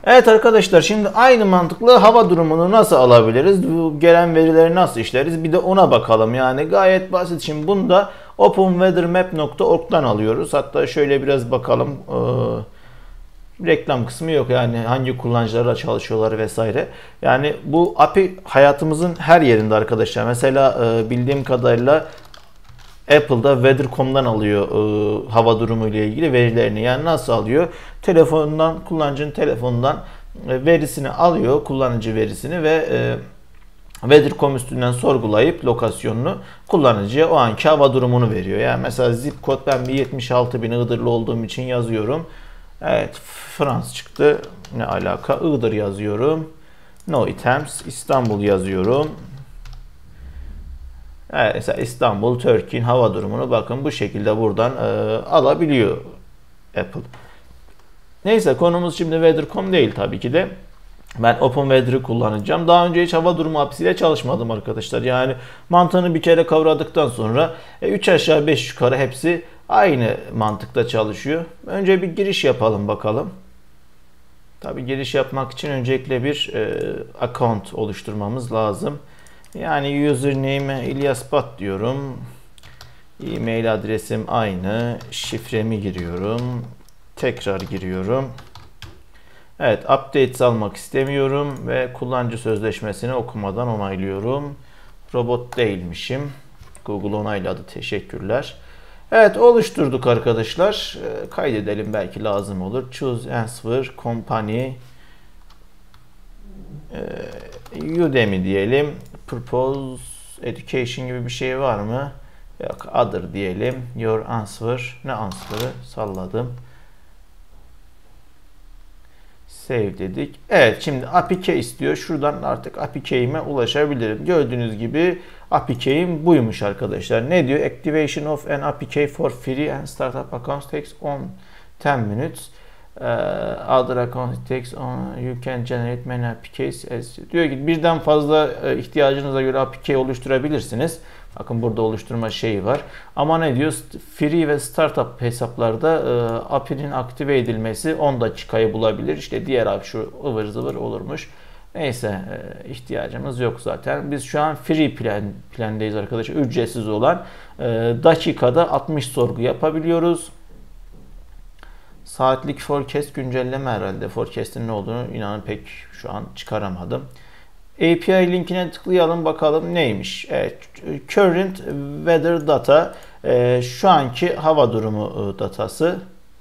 Evet arkadaşlar, şimdi aynı mantıkla hava durumunu nasıl alabiliriz? Bu gelen verileri nasıl işleriz? Bir de ona bakalım. Yani gayet basit. Şimdi bunu da openweathermap.org'dan alıyoruz. Hatta şöyle biraz bakalım. Reklam kısmı yok, yani hangi kullanıcılarla çalışıyorlar vesaire. Yani bu API hayatımızın her yerinde arkadaşlar. Mesela bildiğim kadarıyla Apple'da Weather.com'dan alıyor hava durumu ile ilgili verilerini. Yani nasıl alıyor? Telefonundan, kullanıcının telefonundan verisini alıyor, kullanıcı verisini ve Weather.com üstünden sorgulayıp lokasyonunu kullanıcıya o anki hava durumunu veriyor. Yani mesela zip kod, ben bir 76.000 Iğdırlı olduğum için yazıyorum. Evet, Frans çıktı. Ne alaka? Iğdır yazıyorum. No items. İstanbul yazıyorum. Evet, mesela İstanbul, Türkiye'nin hava durumunu bakın bu şekilde buradan alabiliyor Apple. Neyse, konumuz şimdi Weather.com değil tabii ki de. Ben OpenWeather'ı kullanacağım. Daha önce hiç hava durumu apisiyle çalışmadım arkadaşlar. Yani mantığını bir kere kavradıktan sonra 3 aşağı 5 yukarı hepsi aynı mantıkta çalışıyor. Önce bir giriş yapalım bakalım. Tabii giriş yapmak için öncelikle bir account oluşturmamız lazım. Yani username İlyas Bat diyorum. E-mail adresim aynı. Şifremi giriyorum. Tekrar giriyorum. Evet, updates almak istemiyorum ve kullanıcı sözleşmesini okumadan onaylıyorum. Robot değilmişim. Google onayladı. Teşekkürler. Evet, oluşturduk arkadaşlar. Kaydedelim, belki lazım olur. Choose answer company Udemy diyelim. Purpose education gibi bir şey var mı? Yok, other diyelim. Your answer. Ne answer'ı? Salladım. Save dedik. Evet, şimdi API key istiyor. Şuradan artık API key'ime ulaşabilirim. Gördüğünüz gibi API key'im buymuş arkadaşlar. Ne diyor? Activation of an API key for free and startup accounts takes 10 minutes. Other account takes you can generate many API keys as diyor ki birden fazla ihtiyacınıza göre API key oluşturabilirsiniz. Bakın burada oluşturma şeyi var. Ama ne diyor? Free ve startup hesaplarda API'nin aktive edilmesi 10 dakikayı bulabilir. İşte diğer API şu ıvır zıvır olurmuş. Neyse, ihtiyacımız yok zaten. Biz şu an free plandayız arkadaşlar. Ücretsiz olan. Dakikada 60 sorgu yapabiliyoruz. Saatlik forecast güncelleme herhalde. Forecast'in ne olduğunu inanın pek şu an çıkaramadım. API linkine tıklayalım bakalım neymiş. Evet, current weather data, şu anki hava durumu datası.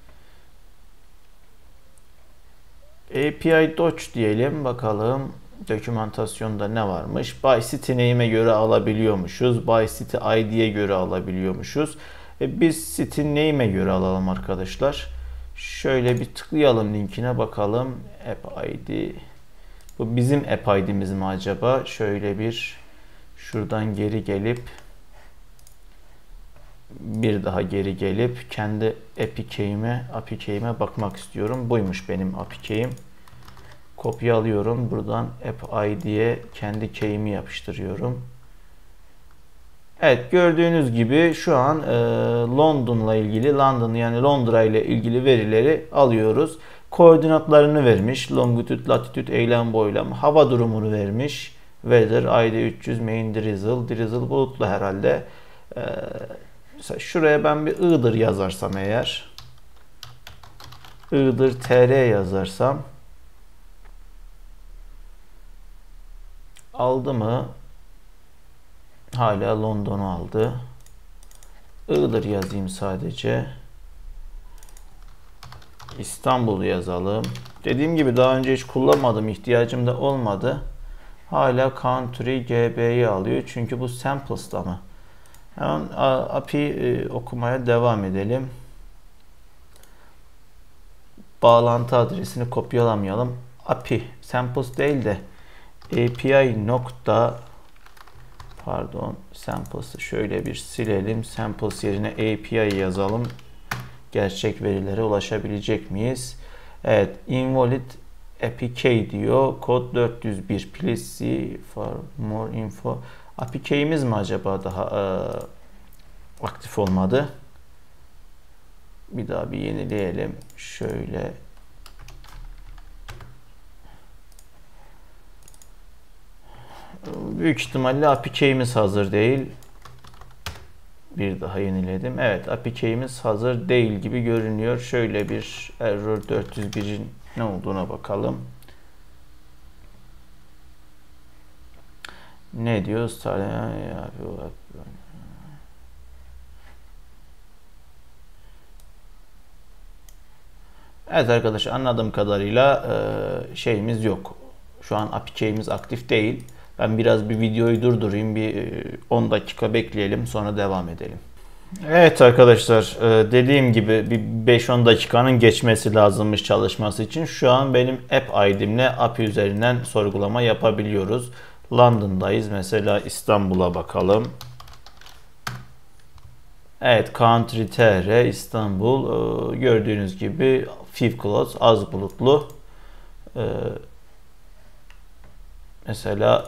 API Doc diyelim bakalım. Dokümantasyonda ne varmış? By city name'e göre alabiliyormuşuz. By city ID'ye göre alabiliyormuşuz. Biz city name'e göre alalım arkadaşlar. Şöyle bir tıklayalım linkine bakalım. App ID. Bu bizim app ID'miz mi acaba? Şöyle bir şuradan geri gelip bir daha geri gelip kendi API key'ime bakmak istiyorum. Buymuş benim API key'im. Kopya alıyorum. Buradan app ID'ye kendi key'imi yapıştırıyorum. Evet, gördüğünüz gibi şu an Londra yani Londra ile ilgili verileri alıyoruz. Koordinatlarını vermiş. Longitude, latitude, eylem, boylam. Hava durumunu vermiş. Weather, ID 300, main drizzle. Drizzle bulutlu herhalde. Mesela şuraya ben bir Iğdır yazarsam eğer. Iğdır TR yazarsam. Aldı mı? Hala London'u aldı. Iğdır yazayım sadece. İstanbul'u yazalım. Dediğim gibi daha önce hiç kullanmadım. İhtiyacım da olmadı. Hala country GB'yi alıyor. Çünkü bu samples'ta mı? Hemen API okumaya devam edelim. Bağlantı adresini kopyalamayalım. API samples değil de API nokta samples'ı şöyle bir silelim. Samples yerine API yazalım. Gerçek verilere ulaşabilecek miyiz? Evet, invalid API key diyor. Kod 401. Please see for more info. API key'imiz mi acaba daha aktif olmadı? Bir daha bir yenileyelim. Şöyle Büyük ihtimalle API key'imiz hazır değil. Bir daha yeniledim. Evet, API key'imiz hazır değil gibi görünüyor. Şöyle bir error 401'in ne olduğuna bakalım. Ne diyor? Evet arkadaşlar, anladığım kadarıyla şeyimiz yok. Şu an API key'imiz aktif değil. Ben biraz bir videoyu durdurayım. Bir 10 dakika bekleyelim. Sonra devam edelim. Evet arkadaşlar, dediğim gibi bir 5-10 dakikanın geçmesi lazımmış çalışması için. Şu an benim app ID'imle API üzerinden sorgulama yapabiliyoruz. London'dayız. Mesela İstanbul'a bakalım. Evet, Country TR İstanbul. Gördüğünüz gibi few clouds, az bulutlu. Mesela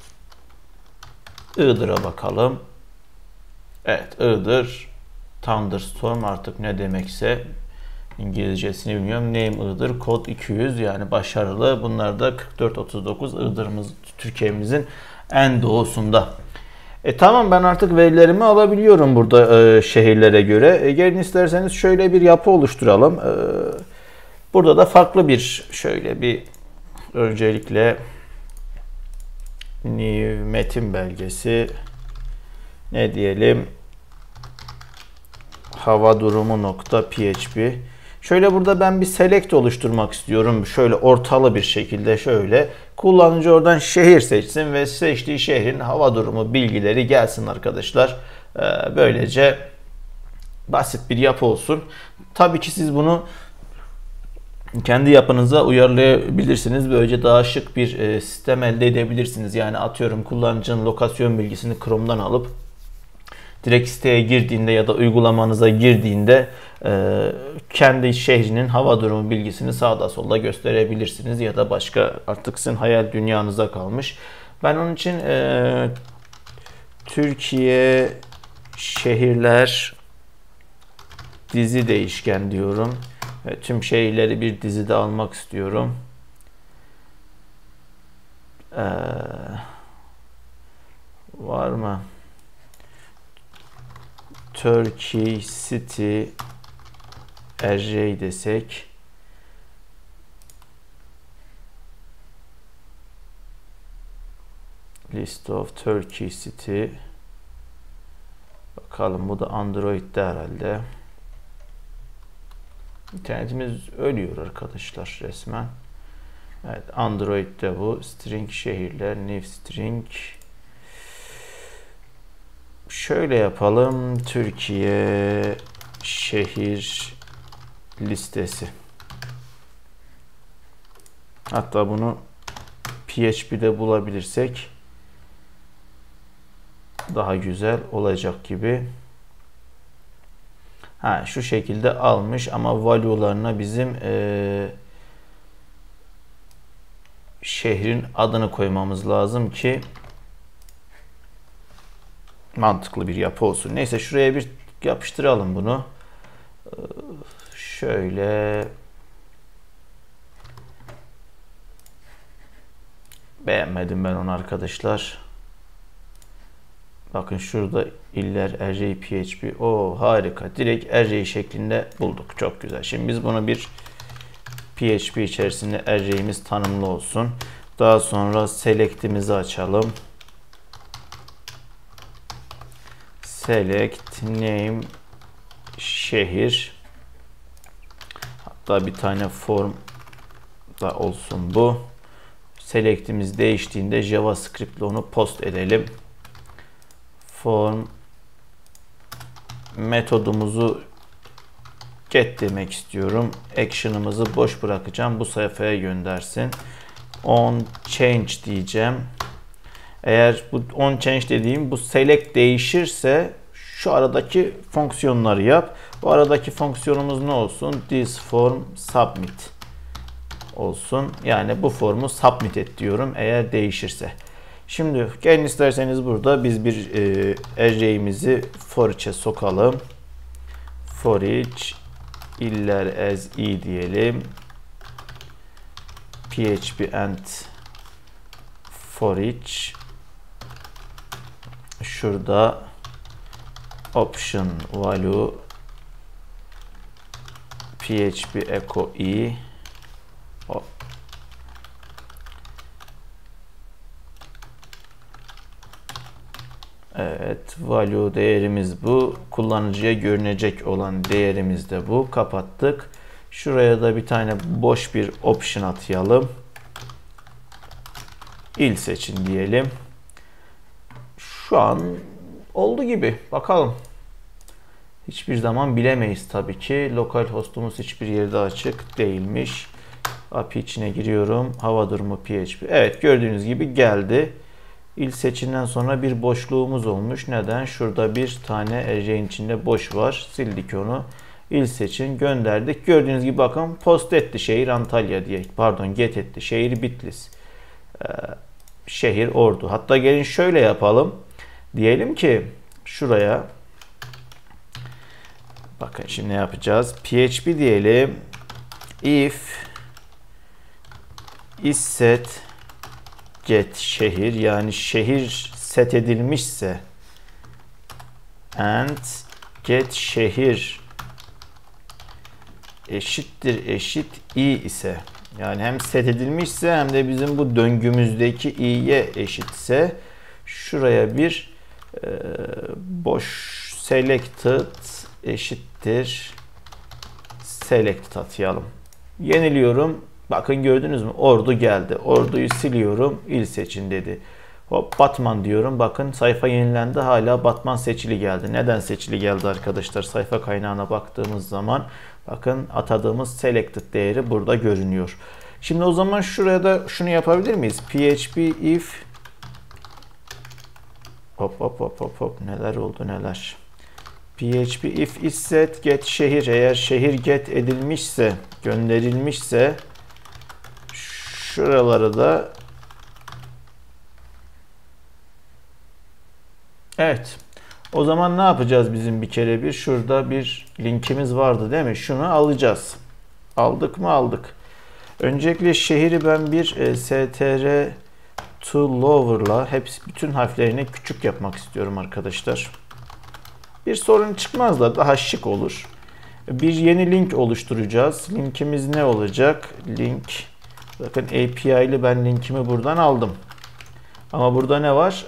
Iğdır'a bakalım. Evet, Iğdır Thunderstorm, artık ne demekse İngilizcesini bilmiyorum. Name Iğdır, kod 200, yani başarılı. Bunlar da 4439, Iğdır'ımız Türkiye'mizin en doğusunda. Tamam, ben artık verilerimi alabiliyorum burada şehirlere göre. Gelin isterseniz şöyle bir yapı oluşturalım. Burada da farklı bir şöyle bir öncelikle new metin belgesi ne diyelim, hava durumu nokta php. Şöyle burada ben bir select oluşturmak istiyorum. Şöyle ortalı bir şekilde şöyle. Kullanıcı oradan şehir seçsin ve seçtiği şehrin hava durumu bilgileri gelsin arkadaşlar. Böylece basit bir yapı olsun. Tabii ki siz bunu kendi yapınıza uyarlayabilirsiniz. Böylece daha şık bir sistem elde edebilirsiniz. Yani atıyorum, kullanıcının lokasyon bilgisini Chrome'dan alıp direkt siteye girdiğinde ya da uygulamanıza girdiğinde kendi şehrinin hava durumu bilgisini sağda solda gösterebilirsiniz ya da başka, artık sizin hayal dünyanıza kalmış. Ben onun için Türkiye şehirler dizi değişken diyorum. Tüm şehirleri bir dizide almak istiyorum. Var mı? Turkey City RJ desek. List of Turkey City. Bakalım, bu da Android'de herhalde. İnternetimiz ölüyor arkadaşlar resmen. Evet, Android'de bu. String şehirler, new string. Şöyle yapalım. Türkiye şehir listesi. Hatta bunu PHP'de bulabilirsek daha güzel olacak gibi. Şu şekilde almış ama value'larına bizim şehrin adını koymamız lazım ki mantıklı bir yapı olsun. Neyse, şuraya bir yapıştıralım bunu. Şöyle beğenmedim ben onu arkadaşlar. Bakın şurada iller array php. O harika. Direkt array şeklinde bulduk. Çok güzel. Şimdi biz bunu bir PHP içerisinde array'imiz tanımlı olsun. Daha sonra select'imizi açalım. Select name şehir. Hatta bir tane form da olsun bu. Select'imiz değiştiğinde JavaScript ile onu post edelim. Form metodumuzu get demek istiyorum. Action'ımızı boş bırakacağım. Bu sayfaya göndersin. On change diyeceğim. Eğer bu on change dediğim bu select değişirse şu aradaki fonksiyonları yap. Bu aradaki fonksiyonumuz ne olsun? This form submit olsun. Yani bu formu submit et diyorum eğer değişirse. Şimdi gelin isterseniz burada biz bir array'imizi for each'e sokalım. For each iller as i diyelim. PHP and for each şurada option value php echo i evet, value değerimiz bu. Kullanıcıya görünecek olan değerimiz de bu. Kapattık. Şuraya da bir tane boş bir option atayalım. İl seçin diyelim. Şu an oldu gibi. Bakalım. Hiçbir zaman bilemeyiz tabii ki. Lokal hostumuz hiçbir yerde açık değilmiş. API içine giriyorum. Hava durumu PHP. Evet, gördüğünüz gibi geldi. İl seçinden sonra bir boşluğumuz olmuş. Neden? Şurada bir tane array'in içinde boş var. Sildik onu. İl seçin, gönderdik. Gördüğünüz gibi bakın post etti şehir Antalya diye. Pardon, get etti. Şehir Bitlis. Şehir Ordu. Hatta gelin şöyle yapalım. Diyelim ki şuraya, bakın şimdi ne yapacağız? PHP diyelim. If isset get şehir, yani şehir set edilmişse and get şehir eşit i ise, yani hem set edilmişse hem de bizim bu döngümüzdeki i'ye eşitse, şuraya bir boş selected eşittir selected atayalım. Yeniliyorum. Bakın gördünüz mü? Ordu geldi. Orduyu siliyorum. İl seçin dedi. Hop, Batman diyorum. Bakın sayfa yenilendi. Hala Batman seçili geldi. Neden seçili geldi arkadaşlar? Sayfa kaynağına baktığımız zaman bakın atadığımız selected değeri burada görünüyor. Şimdi o zaman şuraya da şunu yapabilir miyiz? PHP if hop neler oldu neler. PHP if isset get şehir, eğer şehir get edilmişse, gönderilmişse, şuraları da evet. O zaman ne yapacağız bizim bir kere bir? Şurada bir linkimiz vardı değil mi? Şunu alacağız. Aldık mı? Aldık. Öncelikle şehri ben bir str to lower'la bütün harflerini küçük yapmak istiyorum arkadaşlar. Bir sorun çıkmaz da daha şık olur. Bir yeni link oluşturacağız. Linkimiz ne olacak? Link. Bakın API ile ben linkimi buradan aldım. Ama burada ne var?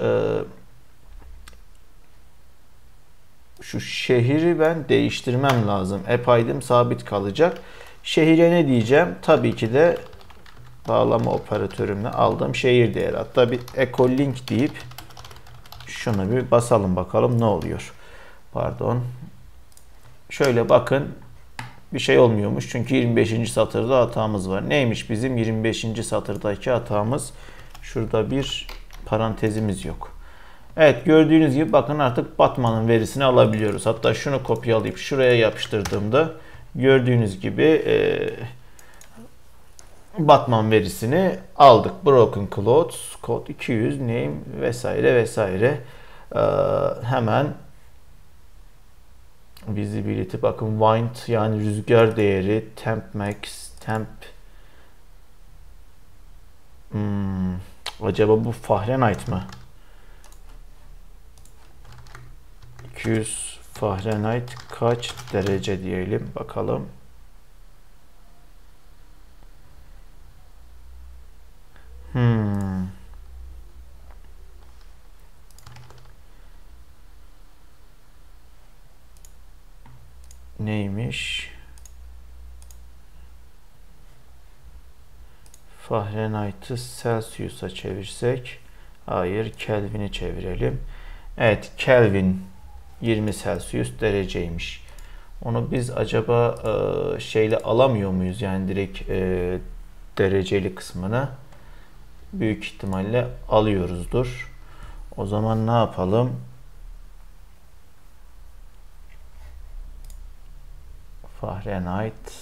Şu şehri ben değiştirmem lazım. App ID'm sabit kalacak. Şehire ne diyeceğim? Tabii ki de bağlama operatörümle aldığım şehir değeri. Hatta bir echo link deyip şunu bir basalım bakalım ne oluyor. Pardon. Şöyle bakın. Bir şey olmuyormuş. Çünkü 25. satırda hatamız var. Neymiş bizim 25. satırdaki hatamız? Şurada bir parantezimiz yok. Evet, gördüğünüz gibi bakın artık Batman'ın verisini alabiliyoruz. Hatta şunu kopyalayıp şuraya yapıştırdığımda gördüğünüz gibi Batman verisini aldık. Broken Clothes, Code 200, Name vesaire vesaire. Hemen Visibility, bakın Wind yani rüzgar değeri, Temp Max, Temp acaba bu Fahrenheit mı? 200 Fahrenheit kaç derece diyelim bakalım. Neymiş? Fahrenheit'ı Celsius'a çevirsek, hayır, Kelvin'i çevirelim. Evet, Kelvin 20 Celsius dereceymiş. Onu biz acaba şeyle alamıyor muyuz? Yani direkt dereceli kısmını büyük ihtimalle alıyoruzdur. O zaman ne yapalım? Fahrenheit.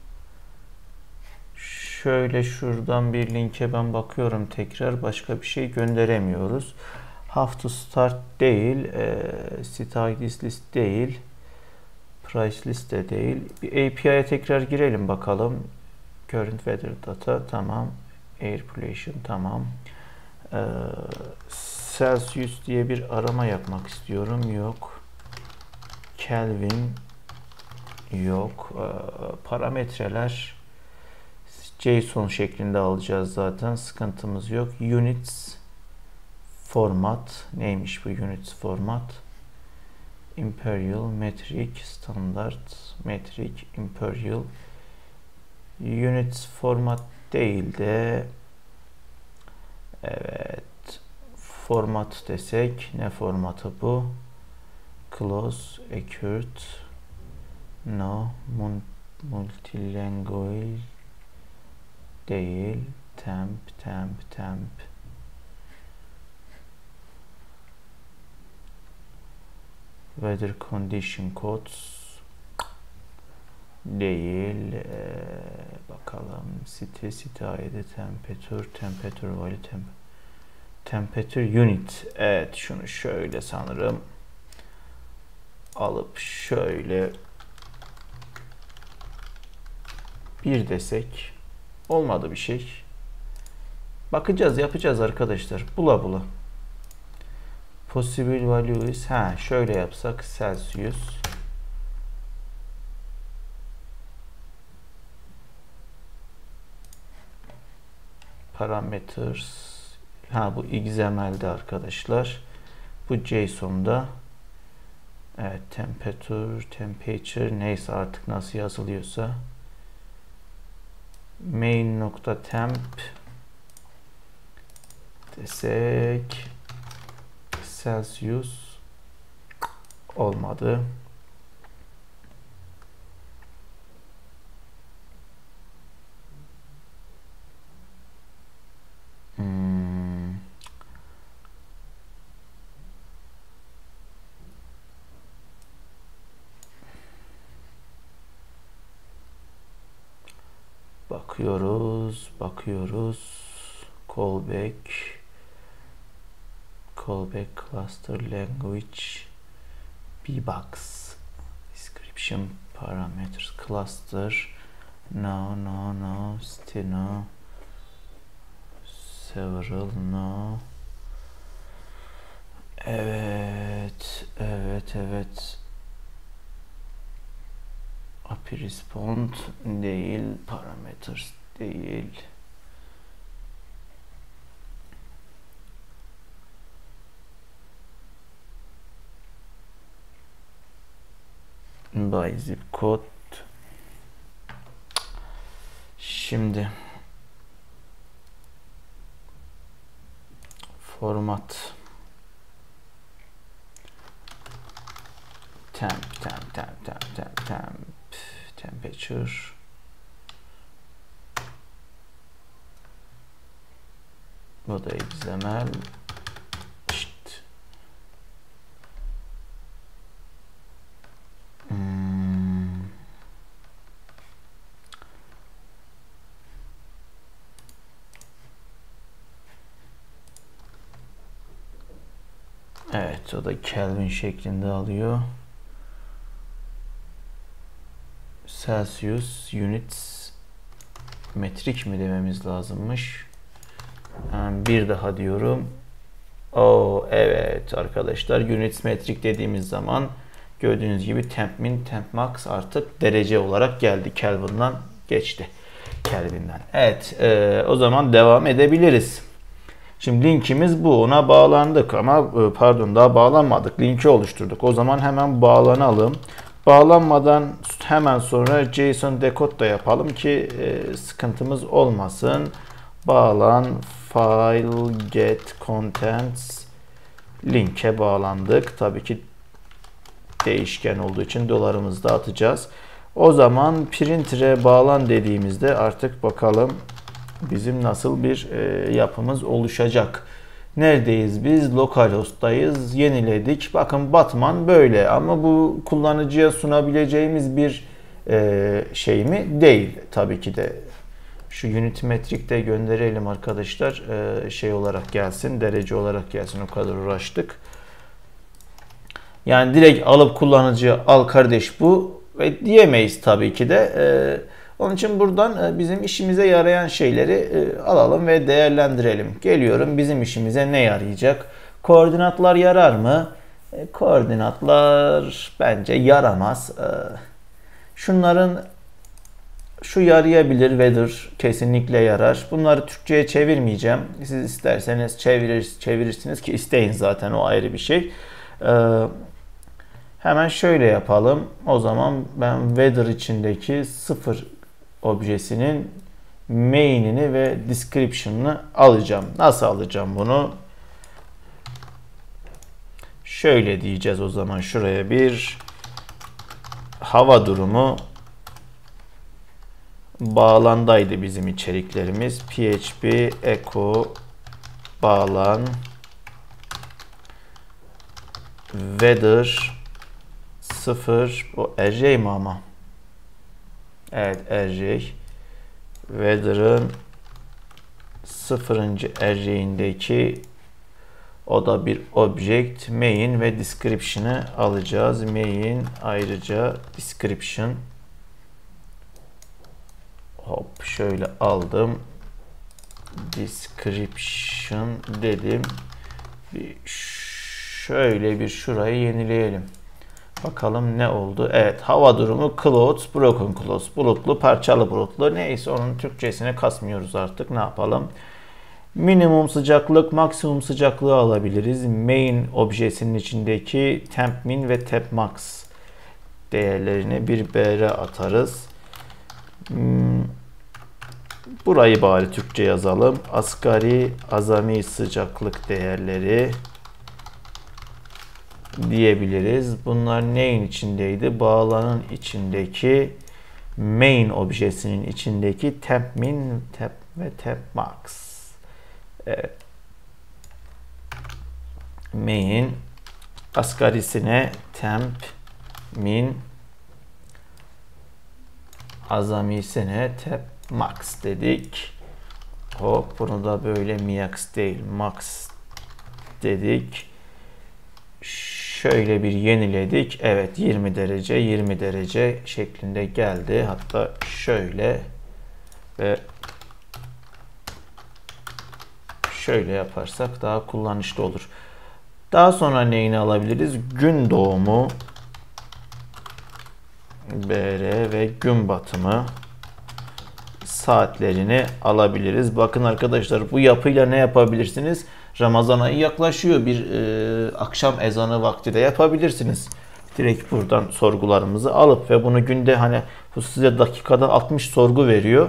Şöyle şuradan bir linke ben bakıyorum tekrar. Başka bir şey gönderemiyoruz. Have to start değil. Start list değil. Price list de değil. Bir API'ye tekrar girelim bakalım. Current weather data tamam. Air pollution tamam. Celsius diye bir arama yapmak istiyorum. Yok. Kelvin yok. Parametreler JSON şeklinde alacağız zaten. Sıkıntımız yok. Units format. Neymiş bu units format? Imperial, metric, standart, metric, imperial. Units format değil de evet format desek, ne formatı bu? Close, accurate, no, multilingual değil, temp. Weather condition codes değil. Bakalım city ID, temperature value, temperature unit. Evet, şunu şöyle sanırım alıp şöyle bir desek, olmadı bir şey. Bakacağız, yapacağız arkadaşlar. Bula. Possible values. Şöyle yapsak Celsius. Parameters. Bu XML'de arkadaşlar. Bu JSON'da. Evet, temperature neyse artık nasıl yazılıyorsa. Main.temp desek Celsius, olmadı. Bakıyoruz. Callback cluster language bbox description parameters cluster no still no several no. Evet. API respond değil, parameters değil. By zip code. Şimdi format temperature bu da XML. Evet, o da Kelvin şeklinde alıyor. Celsius units metrik mi dememiz lazımmış. Bir daha diyorum. Evet arkadaşlar, units metrik dediğimiz zaman gördüğünüz gibi temp min, temp max artık derece olarak geldi. Kelvin'den geçti. Kelvin'den. Evet, o zaman devam edebiliriz. Şimdi linkimiz bu. Ona bağlandık ama pardon, daha bağlanmadık. Linki oluşturduk. O zaman hemen bağlanalım. Bağlanmadan hemen sonra JSON decode da yapalım ki sıkıntımız olmasın. Bağlan, file, get, contents, linke bağlandık. Tabii ki değişken olduğu için dolarımızı da atacağız. O zaman printer'e bağlan dediğimizde artık bakalım bizim nasıl bir yapımız oluşacak. Neredeyiz biz? Localhost'tayız. Yeniledik. Bakın Batman böyle ama bu kullanıcıya sunabileceğimiz bir şey mi? Değil. Tabii ki de. Şu Unity Metric'te gönderelim arkadaşlar. Şey olarak gelsin. Derece olarak gelsin. O kadar uğraştık. Yani direkt alıp kullanıcıya al kardeş bu ve diyemeyiz tabii ki de. Onun için buradan bizim işimize yarayan şeyleri alalım ve değerlendirelim. Geliyorum, bizim işimize ne yarayacak? Koordinatlar yarar mı? Koordinatlar bence yaramaz. Şunların şu yarayabilir, weather kesinlikle yarar. Bunları Türkçe'ye çevirmeyeceğim. Siz isterseniz çevirirsiniz ki isteyin, zaten o ayrı bir şey. Hemen şöyle yapalım. O zaman ben weather içindeki 0 objesinin main'ini ve description'ını alacağım. Nasıl alacağım bunu? Şöyle diyeceğiz o zaman, şuraya bir hava durumu bağlandaydı bizim içeriklerimiz. PHP echo bağlan weather 0, o array mi ama? Evet, array. Weather'ın 0. array'indeki, o da bir object, main ve description'ı alacağız. Main ayrıca description. Hop, şöyle aldım. Description dedim. Şöyle bir şurayı yenileyelim. Bakalım ne oldu? Evet, hava durumu clouds, broken clouds, bulutlu, parçalı bulutlu. Neyse, onun Türkçesine kasmıyoruz artık. Ne yapalım? Minimum sıcaklık, maksimum sıcaklığı alabiliriz. Main objesinin içindeki temp min ve temp max değerlerini bir br atarız. Burayı bari Türkçe yazalım. Asgari, azami sıcaklık değerleri diyebiliriz. Bunlar neyin içindeydi? Bağlanın içindeki main objesinin içindeki temp min ve temp max. Evet. Main asgarisine temp min, azamisine temp max dedik. Hop, bunu da böyle max değil max dedik. Şöyle bir yeniledik. Evet, 20 derece 20 derece şeklinde geldi. Hatta şöyle ve şöyle yaparsak daha kullanışlı olur. Daha sonra neyini alabiliriz? Gün doğumu BR ve gün batımı saatlerini alabiliriz. Bakın arkadaşlar, bu yapıyla ne yapabilirsiniz? Ramazan ayı yaklaşıyor. Bir akşam ezanı vakti de yapabilirsiniz. Direkt buradan sorgularımızı alıp ve bunu günde, hani bu size dakikada 60 sorgu veriyor.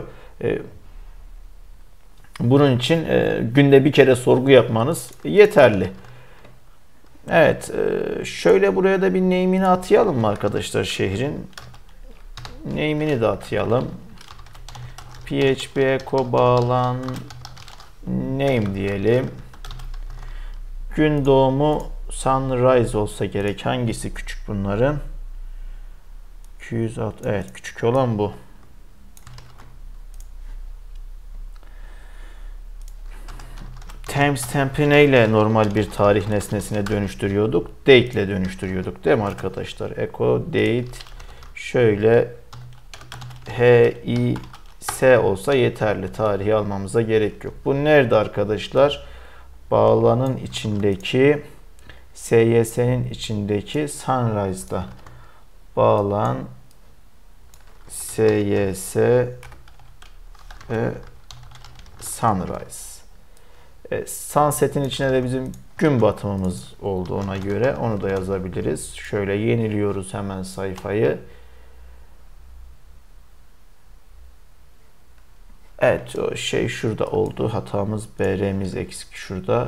Bunun için günde bir kere sorgu yapmanız yeterli. Evet, şöyle buraya da bir name'ini atayalım mı arkadaşlar şehrin? Name'ini de atayalım. PHP echo bağlan name diyelim. Gün doğumu sunrise olsa gerek. Hangisi küçük bunların? 260. Evet, küçük olan bu. Timestamp'i neyle normal bir tarih nesnesine dönüştürüyorduk? Date ile dönüştürüyorduk değil mi arkadaşlar? Echo date şöyle HIS olsa yeterli. Tarihi almamıza gerek yok. Bu nerede arkadaşlar? Bağlanın içindeki SYS'nin içindeki Sunrise'da. Bağlan SYS ve Sunrise. Sunset'in içine de bizim gün batımımız olduğuna göre onu da yazabiliriz. Şöyle yeniliyoruz hemen sayfayı. Evet, o şey şurada oldu. Hatamız, BR'miz eksik şurada.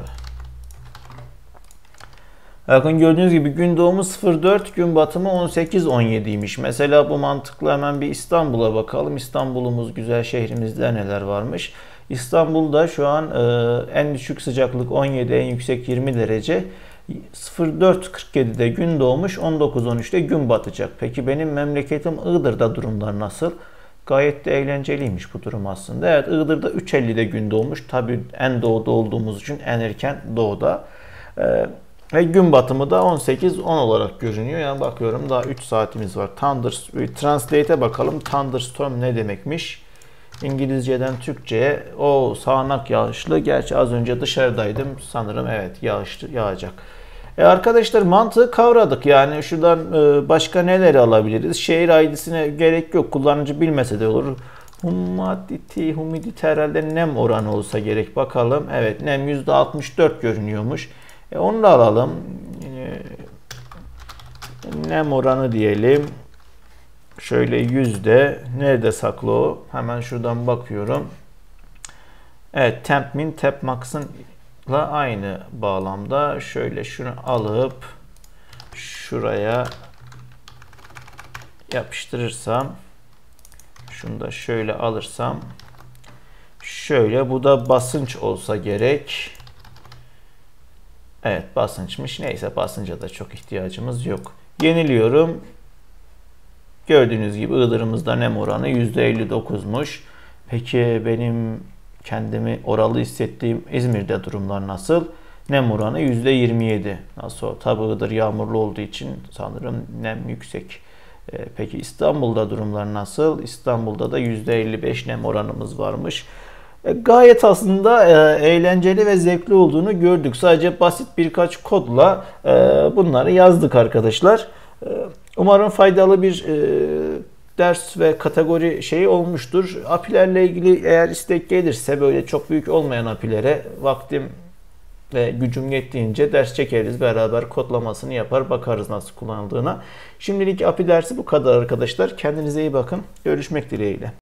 Bakın gördüğünüz gibi gün doğumu 04, gün batımı 18-17'ymiş. Mesela bu mantıklı, hemen bir İstanbul'a bakalım. İstanbul'umuz, güzel şehrimizde neler varmış. İstanbul'da şu an en düşük sıcaklık 17, en yüksek 20 derece. 04.47'de gün doğmuş, 19.13'te gün batacak. Peki benim memleketim Iğdır'da durumlar nasıl? Gayet de eğlenceliymiş bu durum aslında. Evet, Iğdır'da 3.50'de gün doğmuş. Tabii en doğuda olduğumuz için en erken doğuda. Ve gün batımı da 18-10 olarak görünüyor. Yani bakıyorum daha 3 saatimiz var. Translate'e bakalım. Thunderstorm ne demekmiş? İngilizceden Türkçe'ye o sağanak yağışlı. Gerçi az önce dışarıdaydım. Sanırım evet yağacak. Arkadaşlar mantığı kavradık. Yani şuradan başka neleri alabiliriz? Şehir ID'sine gerek yok. Kullanıcı bilmese de olur. Humidity herhalde nem oranı olsa gerek. Bakalım. Evet, nem %64 görünüyormuş. Onu da alalım. Nem oranı diyelim. Şöyle yüzde. Nerede saklı o? Hemen şuradan bakıyorum. Evet, temp min temp max'ın aynı bağlamda. Şöyle şunu alıp şuraya yapıştırırsam, şunu da şöyle alırsam, şöyle, bu da basınç olsa gerek. Evet, basınçmış. Neyse, basınca da çok ihtiyacımız yok. Yeniliyorum. Gördüğünüz gibi Iğdır'ımızda nem oranı %59'muş. Peki benim kendimi oralı hissettiğim İzmir'de durumlar nasıl? Nem oranı %27. Nasıl? Tabii Iğdır yağmurlu olduğu için sanırım nem yüksek. Peki İstanbul'da durumlar nasıl? İstanbul'da da %55 nem oranımız varmış. Gayet aslında eğlenceli ve zevkli olduğunu gördük. Sadece basit birkaç kodla bunları yazdık arkadaşlar. Umarım faydalı bir ders ve kategori şeyi olmuştur. API'lerle ilgili eğer istek gelirse, böyle çok büyük olmayan API'lere vaktim ve gücüm yettiğince ders çekeriz. Beraber kodlamasını yapar, bakarız nasıl kullanıldığına. Şimdilik API dersi bu kadar arkadaşlar. Kendinize iyi bakın. Görüşmek dileğiyle.